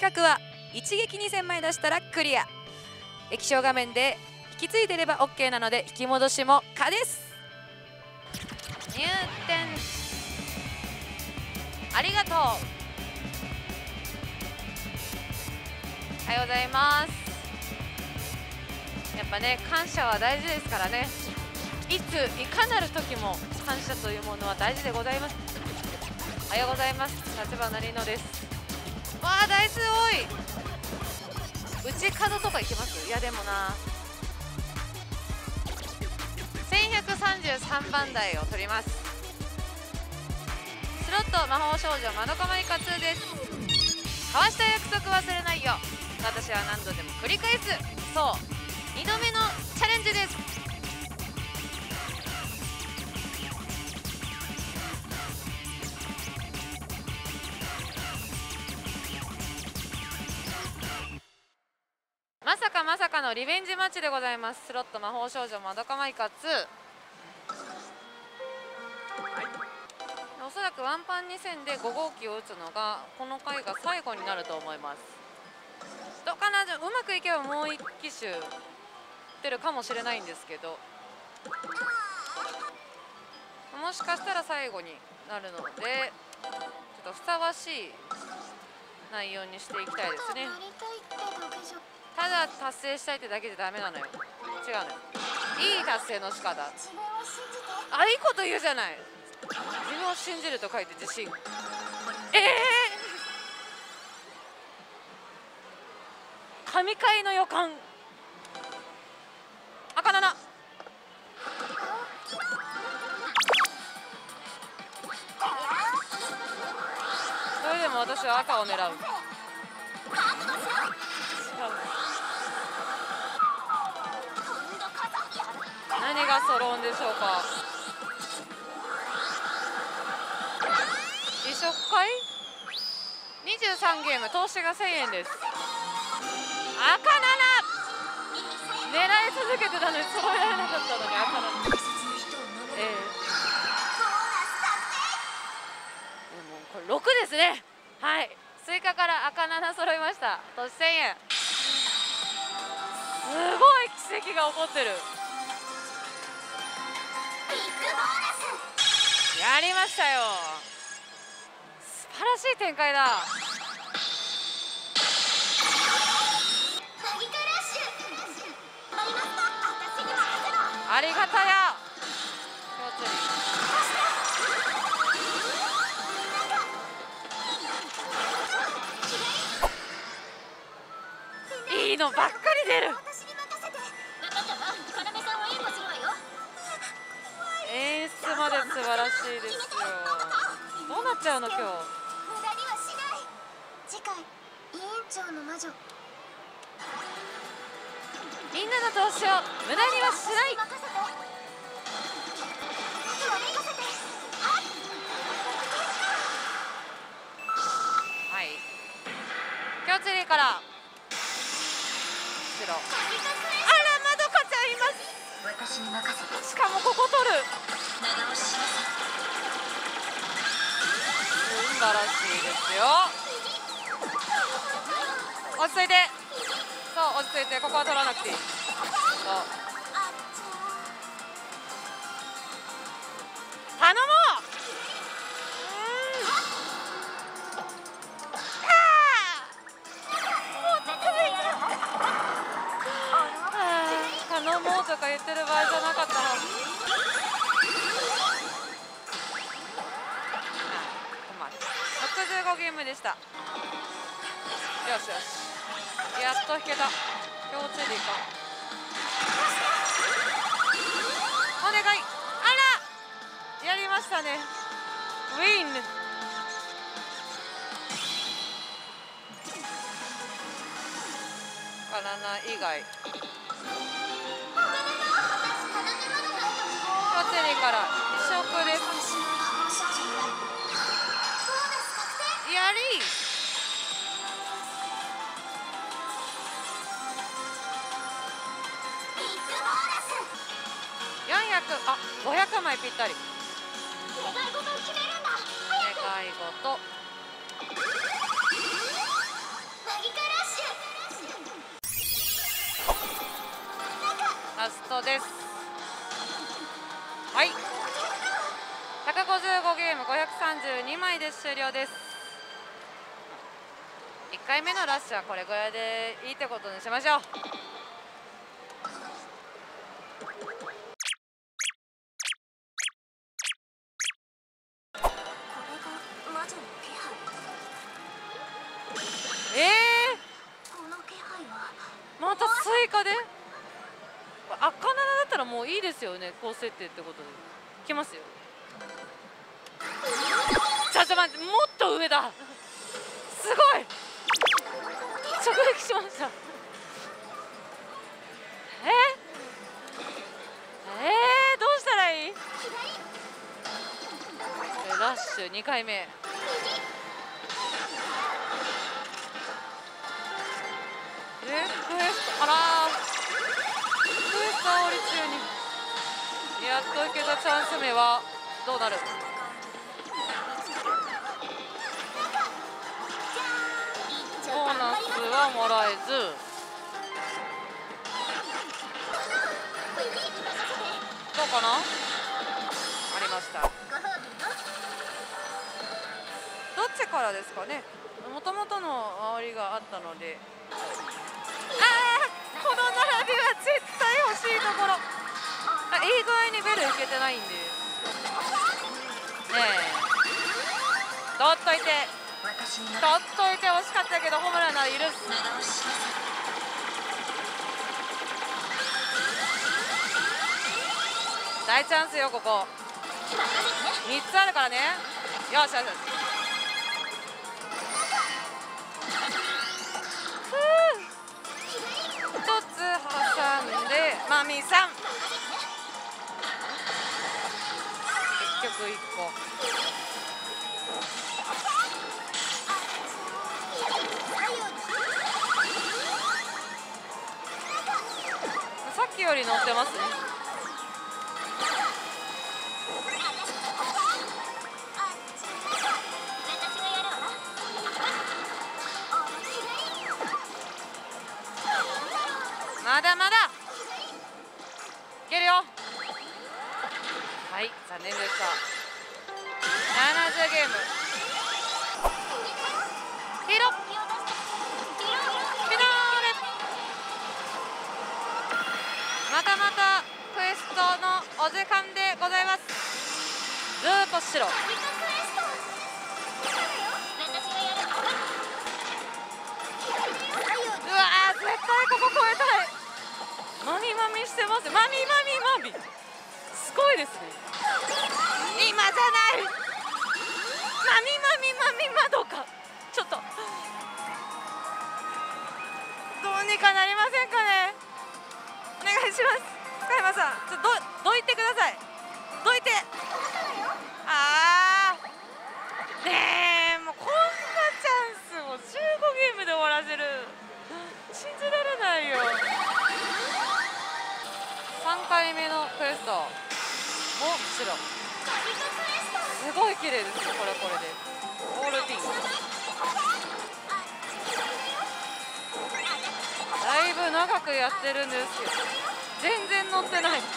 画は一撃2000枚出したらクリア。液晶画面で引き継いでれば OK なので引き戻しも可です。入店ありがとう。おはようございます。やっぱね、感謝は大事ですからね。いついかなる時も感謝というものは大事でございます。おはようございます。立花里乃です。わあ、台数多い。内角とか行きます？いやでもな、1133番台を取ります。スロット魔法少女まどかまいか2です。交わした約束忘れないよ。私は何度でも繰り返す。そう、2度目のチャレンジです。まさかまさかのリベンジマッチでございます。スロット魔法少女まどかまいか2。おそらくワンパン2戦で5号機を打つのがこの回が最後になると思います。どうかな、うまくいけばもう1機種出るかもしれないんですけど、もしかしたら最後になるのでちょっとふさわしい内容にしていきたいですね。ただ達成したいってだけじゃダメなのよ。違うのよ。いい達成の仕方。あ、いいこと言うじゃない。自分を信じると書いて自信。神回の予感。赤7。それでも私は赤を狙う。何が揃うんでしょうか。移植会23ゲーム投資が1000円です。赤7狙い続けてたのに揃えられなかったのに赤7。でもこれ6ですね。はい、追加から赤7揃いました。投資1000円。すごい奇跡が起こってる。やりましたよ。素晴らしい展開だ。ありがたや。いいのばっかり出る。演出まで素晴らしいですよ。どうなっちゃうの今日。 次回委員長の魔女。 みんなの投資を無駄にはしない。はい、今日ツリーから白。あら、まどかちゃんいます。しかもここ取る。素晴らしいですよ。落ち着いて。そう、落ち着いて。ここは取らなくていい。そう、頼もう。頼もうとか言ってる場合じゃなかったはず。65ゲームでした。よしよし、やっと引けた。今日チェリーか。お願い。あら、やりましたね。ウィン。バナナ以外。今日チェリーから移植です。やり。400、あ、500枚ぴったり。願い事を決めるんだ。願い事。投げラストです。はい、155ゲーム532枚で終了です。1回目のラッシュはこれぐらいでいいってことにしましょう。また追加で赤7だったらもういいですよね。高設定ってことでいきますよ。ちょっと待って、もっと上だ。すごい直撃しました。どうしたらいい。ラッシュ2回目。クエスト、あらー、クエスト煽り中にやっといけたチャンス目はどうなる。ボーナスはもらえず、どうかな。ありました。どっちからですかね。もともとの煽りがあったので、この並びは絶対欲しいところ。いい具合にベルいけてないんでねえ、取っといて欲しかったけど、ホームランなら許す。大チャンスよ、ここ3つあるからね。よしよしよし。1つ挟んでマミさん、結局1個。さっきより乗ってますね。まだまだいけるよ。はい、残念でした。70ゲーム。ヒーローフィナーレ。またまたクエストのお時間でございます。ずーっと白。うわー、絶対ここ超えたい。マミマミしてます。マミマミマミ、すごいですね。今じゃない。マミマミマミまどか。ちょっとどうにかなりませんかね。お願いします。加山さん、ちょっとどいてください。どいて。ねえ、もうこんなチャンスを15ゲームで終わらせる、信じられないよ。3回目のクエストも白。すごい綺麗ですよ、これでオールティン。だいぶ長くやってるんですけど全然乗ってない。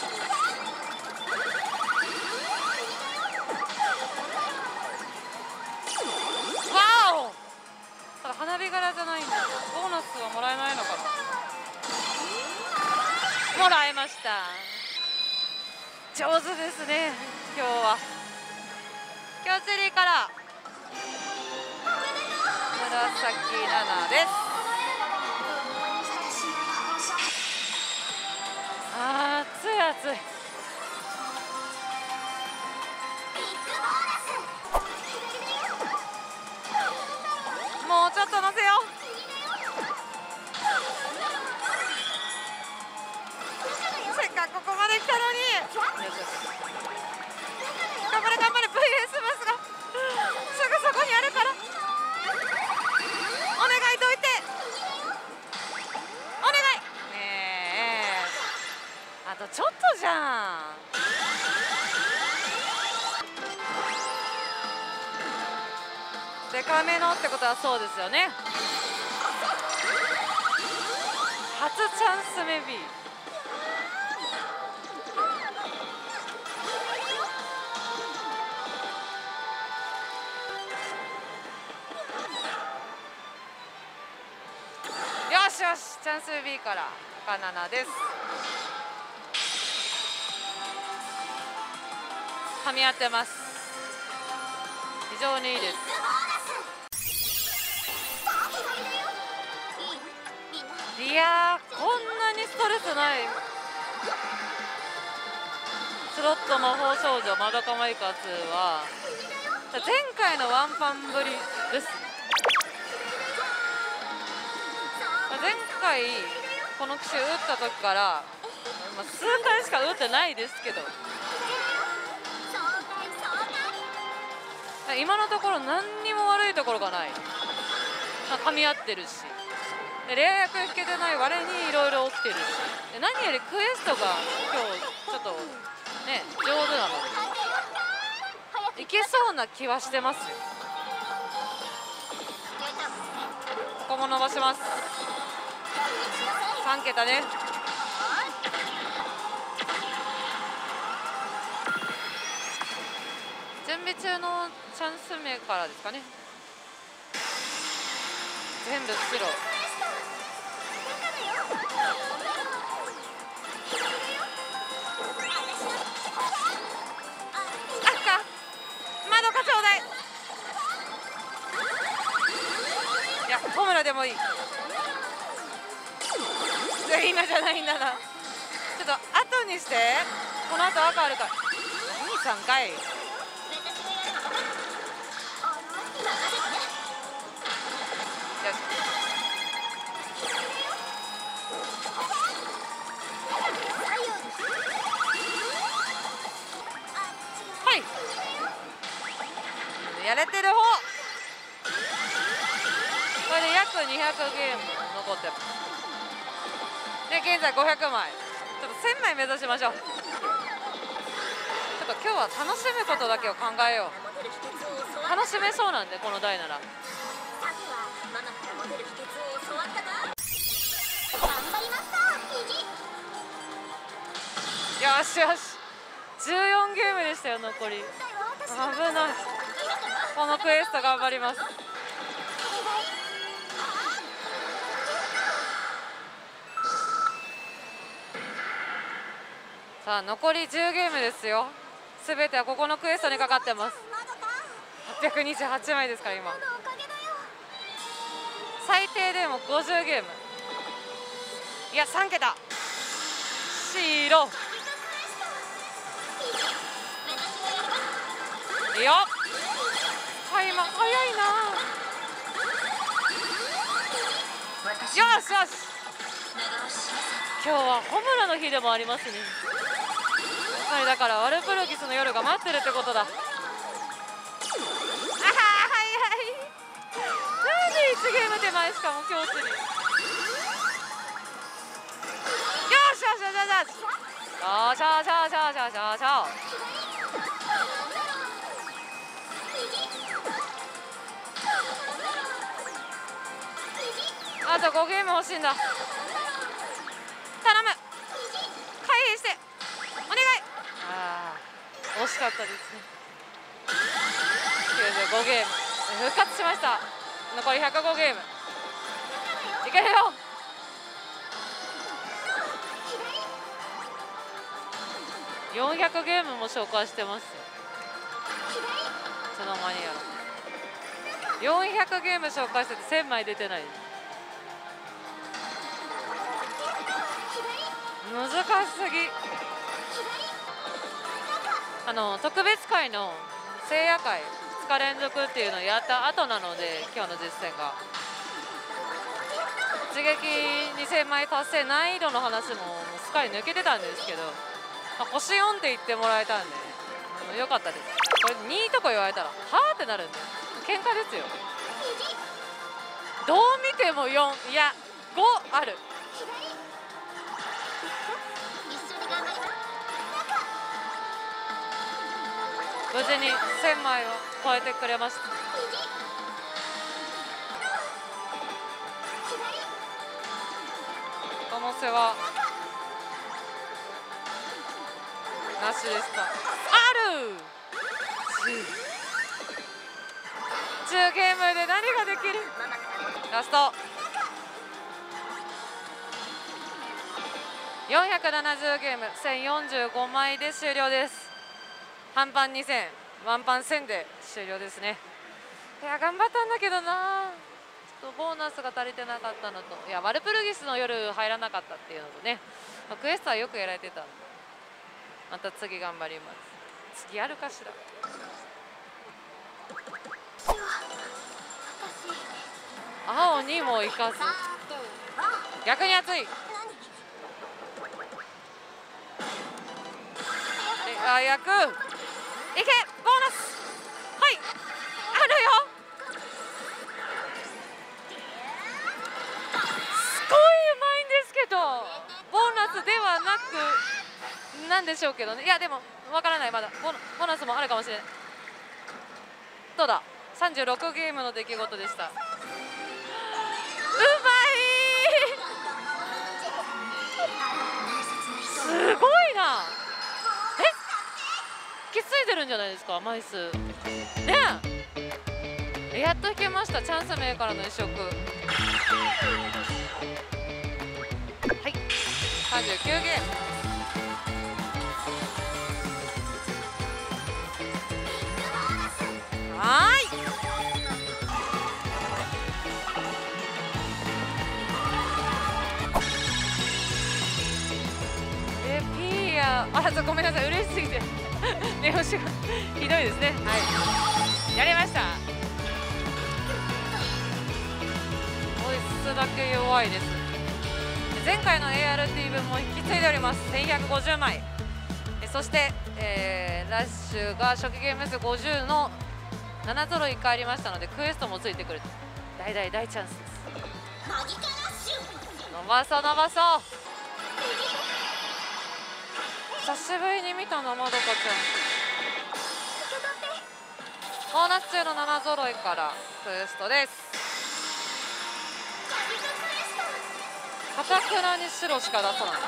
わお、ただ花火柄じゃないんだ。ボーナスはもらえないのかな。もらえました。上手ですね、今日は。キョチェリーから紫7です。熱い熱い。もうちょっと乗せよう。せっかくここまで来たのに。頑張れ頑張れ。 VS バスがすぐそこにあるから、お願いどいて、お願い。ねえ、あとちょっとじゃん。デカめのってことはそうですよね。初チャンスメビー。 ンス B から赤7です。噛み合ってます。非常にいいです。いやー、こんなにストレスないスロット魔法少女まどかマイカ2は前回のワンパンぶりです。前回この機種打った時から、数回しか打ってないですけど、今のところ何にも悪いところがない。噛み合ってるし、でレア役引けてない割にいろいろ起きてるし、で何よりクエストが今日ちょっとね上手なのでいけそうな気はしてますよ。ここも伸ばします。3桁ね。準備中のチャンス目からですかね。全部白。赤まどかちょうだい。いやホムラでもいい。今じゃないんだな。ちょっと後にして、この後赤あるから。23回。はい、やれてる方。これで約200ゲーム残ってます。で現在500枚。ちょっと1000枚目指しましょう。ちょっと今日は楽しむことだけを考えよう。楽しめそうなんでこの台なら。よしよし、14ゲームでしたよ残り。危ない。このクエスト頑張ります。さあ残り10ゲームですよ。すべてはここのクエストにかかってます。828枚ですから今。最低でも50ゲーム。いや3桁。白いいよ。開幕早いな。よしよし、今日はホムラの日でもありますね。だからワルプルギスの夜が待ってるってことだ。あははいはい。なんで1ゲーム手前しかも教室に。よしよしよしよしよしよしよしよしよしよしよし。あと5ゲーム欲しいんだ。頼む、回避してお願い。ああ惜しかったですね。95ゲーム復活しました。残り105ゲームいけるよ。400ゲームも紹介してますよ。いつの間にやろ。400ゲーム紹介してて1000枚出てない。難しすぎ。特別会の聖夜会2日連続っていうのをやった後なので、今日の実践が一撃2000枚達成難易度の話もすっかり抜けてたんですけど、星4って言ってもらえたんで、よかったです。これ2とか言われたらはーってなるんで喧嘩ですよ。どう見ても4、いや5ある。無事に1000枚を超えてくれました。この世話なしでした。ある10ゲームで何ができる。ラスト 470ゲーム1045枚で終了です。半パン2000ワンパン1000で終了ですね。いや頑張ったんだけどな、ちょっとボーナスが足りてなかったのと、いやワルプルギスの夜入らなかったっていうのとね、クエストはよくやられてたんで、また次頑張ります。次あるかしら。青にも行かず、逆に熱い。早くいけ、ボーナス、はい、あるよ。すごいうまいんですけど、ボーナスではなくなんでしょうけどね。いやでもわからない、まだボーナスもあるかもしれない。どうだ、36ゲームの出来事でした。うまい、すごいな。気づいてるんじゃないですか、枚数ねえ。やっと引けました、チャンス名からの移植。はい、39ゲーム。はい、ピーヤ、ごめんなさい、嬉しすぎて寝押しがひどいですね。はい、やりました。ボイスだけ弱いです。前回の ART 分も引き継いでおります。1150枚。そして、ラッシュが初期ゲーム数50の7揃い1回ありましたので、クエストもついてくる。大チャンスです。伸ばそう伸ばそう。久しぶりに見たな、まどかちゃん。ボーナス中の7揃いからクエストです。かたくなに白しか出さない。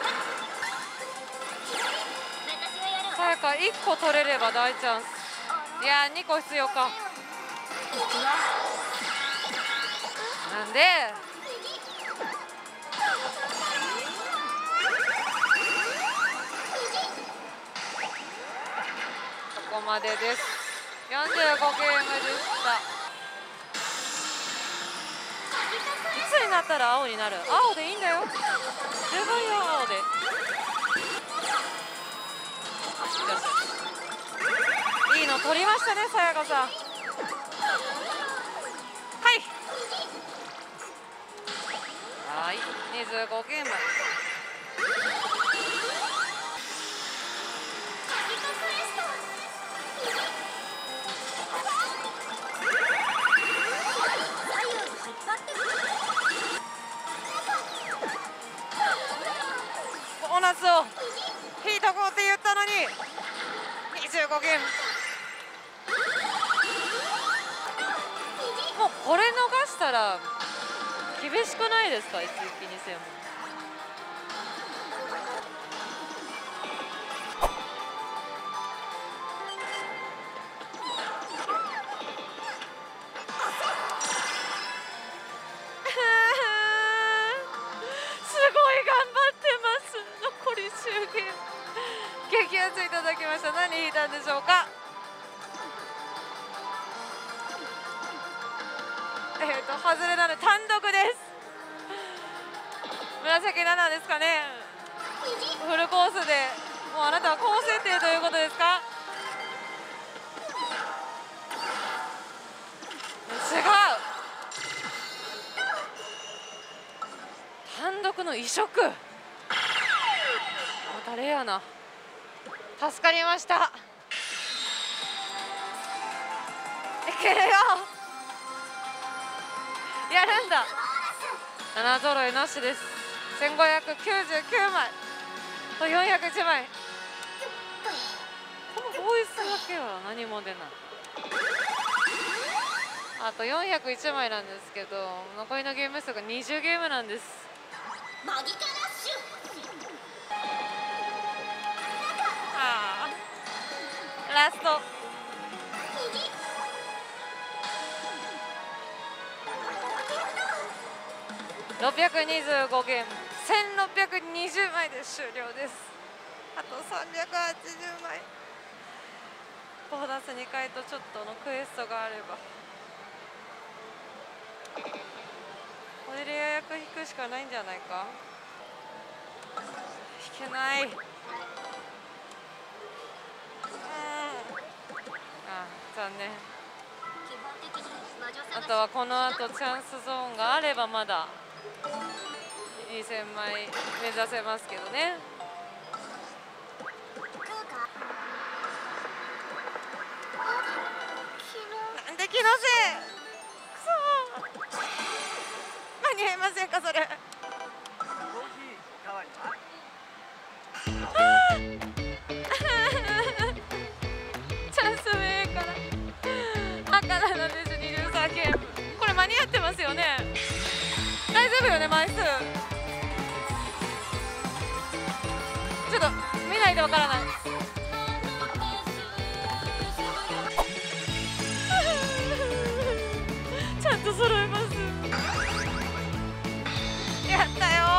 さやか1個取れれば大チャンス。いやー2個必要か。なんでここまでです。45ゲームでした。いつになったら青になる。青でいいんだよ、十分よ、青で。いいの取りましたね、さやかさん。はい、25ゲーム。ボーナスを引いとこうって言ったのに25ゲーム。もうこれ逃したら厳しくないですか、一撃にせよ。激アツいただきました。何引いたんでしょうか。外れなので単独です。紫7ですかね。フルコースでもうあなたは高設定ということですか。違う、単独の移植。またレアな。助かりました。いけるよ、やるんだ。7揃いなしです。1599枚と401枚。このボイスだけは何も出ない。あと401枚なんですけど、残りのゲーム数が20ゲームなんです。ラスト625ゲーム 1620枚で終了です。あと380枚。ボーナス2回とちょっとのクエストがあれば、これで予約引くしかないんじゃないか。引けない。あ、残念。あとはこの後チャンスゾーンがあればまだ2000枚目指せますけどね。なんで気のせい。くそー、間に合いませんかそれ。チャンス上から赤7です。23ゲーム、これ間に合ってますよね。大丈夫よね、枚数。ちょっと見ないとわからない。ちゃんと揃えます。やったよ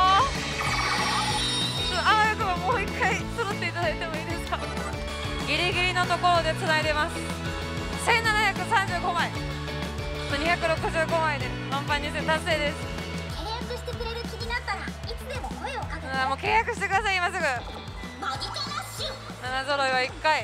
ー。あわよくばもう一回揃っていただいてもいいですか。ギリギリのところでつないでます。1735枚265枚で満帆2000達成です。 契約してくれる気になったらいつでも声をかけて。 もう契約してください今すぐ。 マギカラッシュ。 7揃いは1回。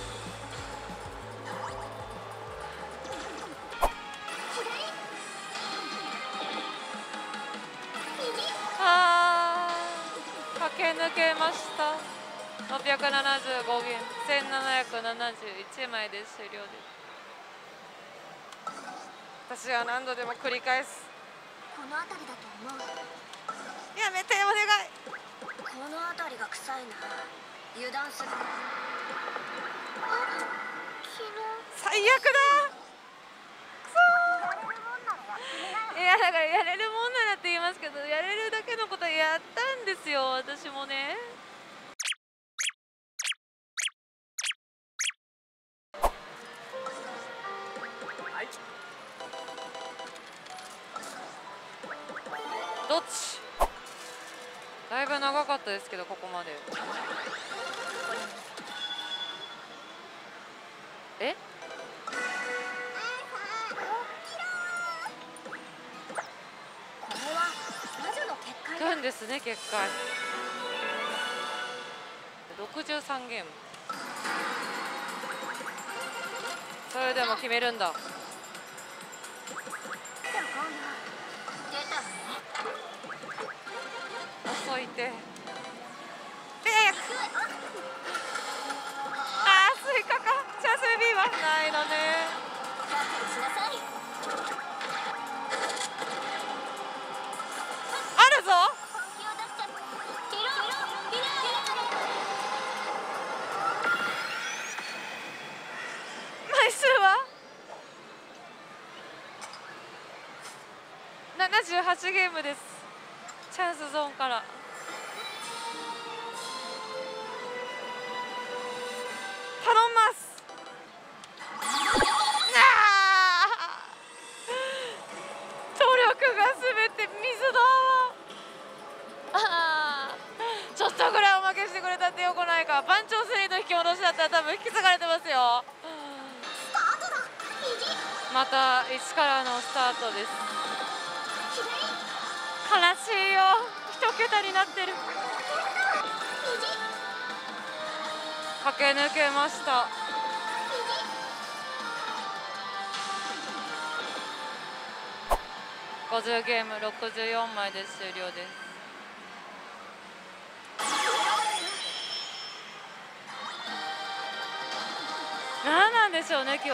駆け抜けました。675ゲーム1771枚で終了です。私は何度でも繰り返す。 この辺りだと思う。 やめてお願い。 この辺りが臭いな。油断する。 最悪だ。くそー。いやだからやれるもんならって言いますけど、やれるだけのことやったんですよ私もね。どっち。だいぶ長かったですけどここまで。え、 これは魔女の結界だ。 くんですね結界。63ゲーム。それでも決めるんだ。遅いて。早く。あー、スイカか。チャンスベビーはないのね。あるぞ。枚数は78ゲームです。チャンスゾーンから。頼んます。努力がすべて水だ。ちょっとぐらいおまけしてくれたってよくないか。番長3の引き戻しだったら多分引き継がれてますよ。また1からのスタートです。悲しいよ、1桁になってる。駆け抜けました。50ゲーム64枚で終了です。何なんでしょうね今日。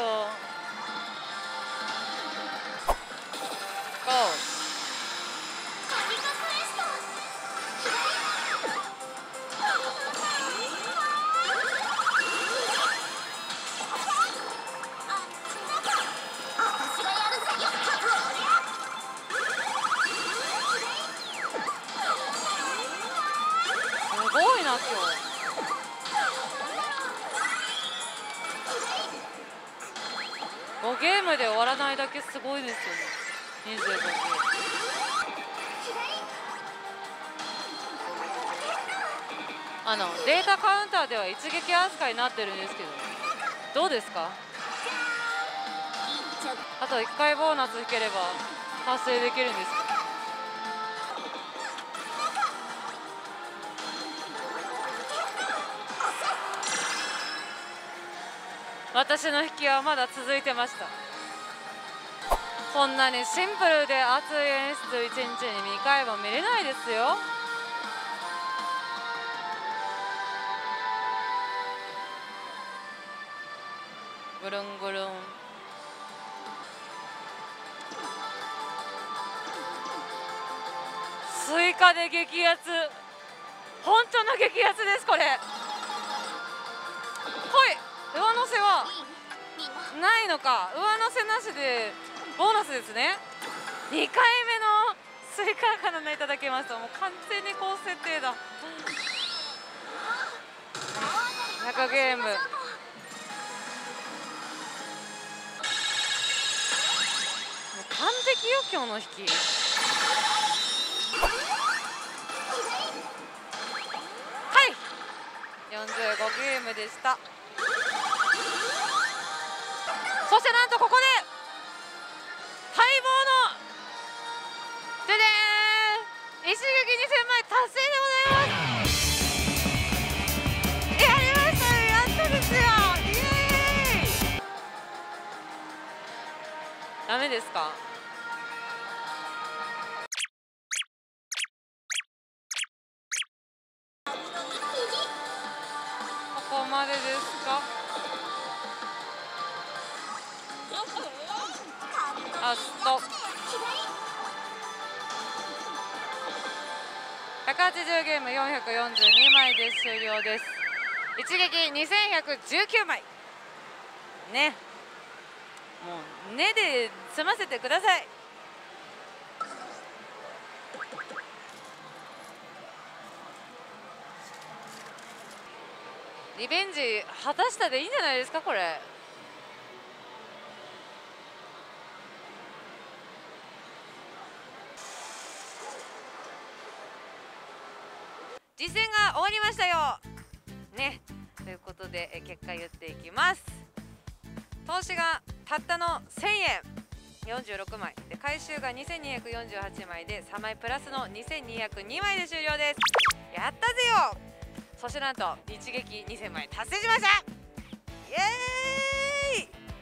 すごいな今日。5ゲームで終わらないだけすごいですよね。25ゲーム。 データカウンターでは一撃扱いになってるんですけど、どうですか？あと1回ボーナス引ければ達成できるんですか？私の引きはまだ続いてました。こんなにシンプルで熱い演出1日に2回も見れないですよ。ぐるんぐるん。スイカで激アツ、本当の激アツですこれ。ほい、上乗せはないのか。上乗せなしでボーナスですね。2回目のスイカからいただきますと、もう完全に高設定だ。100ゲーム。完璧よ今日の引き。はい、45ゲームでした。そしてなんとここで待望のででーん、一撃2000枚達成でございます。やりましたね、やったですよ。イエーイ。ダメですか？ここまでですか？ラスト180ゲーム442枚で終了です。一撃2119枚ね。もうねで済ませてください。リベンジ果たしたでいいんじゃないですかこれ。実戦が終わりましたよね。ということで結果言っていきます。投資がたったの1000円46枚で、回収が2248枚で3枚プラスの2202枚で終了です。やったぜよ。そしてなんと一撃2000枚達成しました。イエーイ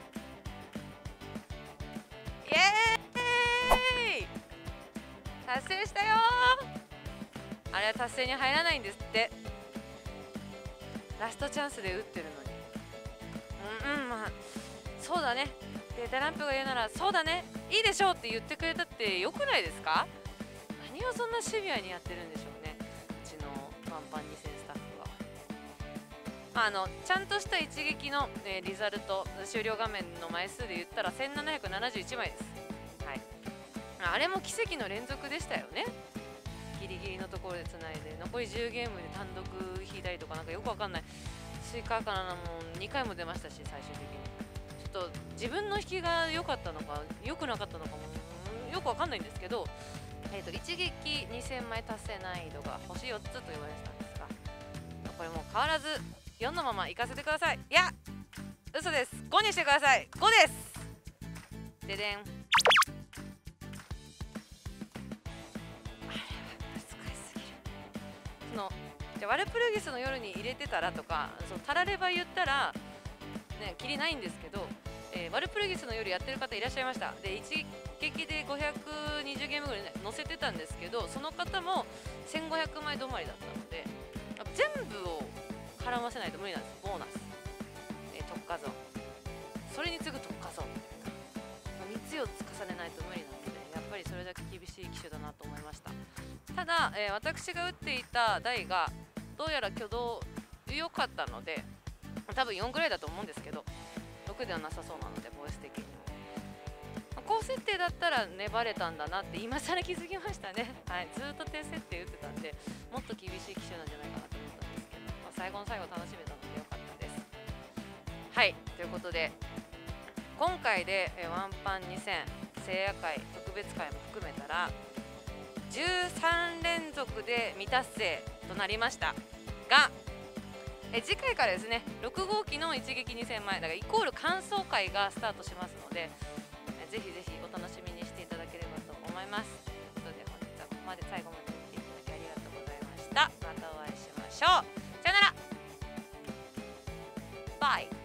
イエーイ、達成したよ。あれは達成に入らないんですって。ラストチャンスで打ってるのに。まあそうだね、データランプが言うならそうだね、いいでしょうって言ってくれたってよくないですか？何をそんなシビアにやってるんでしょうね、うちのワンパン2000スタッフは。ちゃんとした一撃の、リザルト終了画面の枚数で言ったら1771枚です。はい、あれも奇跡の連続でしたよね。ギリギリのところでつないで残り10ゲームで単独引いたりとか、なんかよくわかんない。スイカからも2回も出ましたし、最終的にちょっと自分の引きが良かったのか良くなかったのかもよくわかんないんですけど、一撃2000枚達成難易度が星4つと言われてたんですが、これもう変わらず4のまま行かせてください。いや嘘です、5にしてください。5です。ででん。じゃワルプルギスの夜に入れてたらとか、たられば言ったらね、きりないんですけど、ワルプルギスの夜やってる方いらっしゃいました。で一撃で520ゲームぐらい、ね、載せてたんですけど、その方も1500枚止まりだったので、全部を絡ませないと無理なんです。ボーナス、特化ゾーン、それに次ぐ特化ゾーンみたいな3つ4つ重ねないと無理なので、やっぱりそれだけ厳しい機種だなと思いました。ただ、私が打っていた台がどうやら挙動良かったので、多分4ぐらいだと思うんですけど、6ではなさそうなので、ボイス的にも高設定だったら粘れたんだなって今更気づきましたね。はい、ずっと低設定打ってたんで、もっと厳しい機種なんじゃないかなと思ったんですけど、最後の最後楽しめたので良かったです。はい、ということで今回でワンパン2000聖夜会特別会も含めたら13連続で未達成となりましたが、次回からですね6号機の一撃2戦前だからイコール感想会がスタートしますので、ぜひぜひお楽しみにしていただければと思います。ということで本日はここまで最後まで見ていただきありがとうございました。またお会いしましょう。さよなら。バイ。